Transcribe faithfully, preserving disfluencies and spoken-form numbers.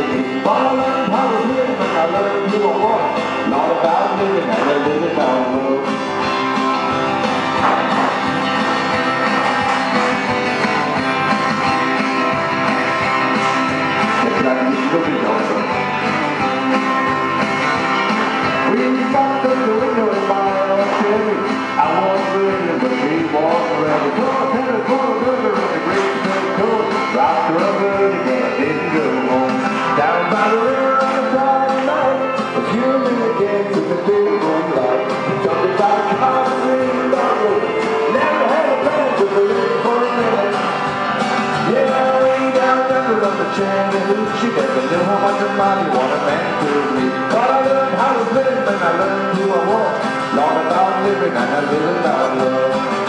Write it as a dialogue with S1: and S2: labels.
S1: me. But I learned how to live and I learned who I was. Not about living and a little down low. It's like you should be going. We got to the window in my old Chevy. I was living, but she was ready. Cause I had a full of burger and a great big coat. Rocked her up good, but I didn't go home. Down by the river on a Friday night, a few minutes again took the big moonlight. Jumping by the car and singing down the road. Never had a plan to believe for a minute. Yeah, way down under on the Chattahoochee, never knew how much of money one a man could need. But I learned how to live and I learned who I was. Learned about living and I live about love.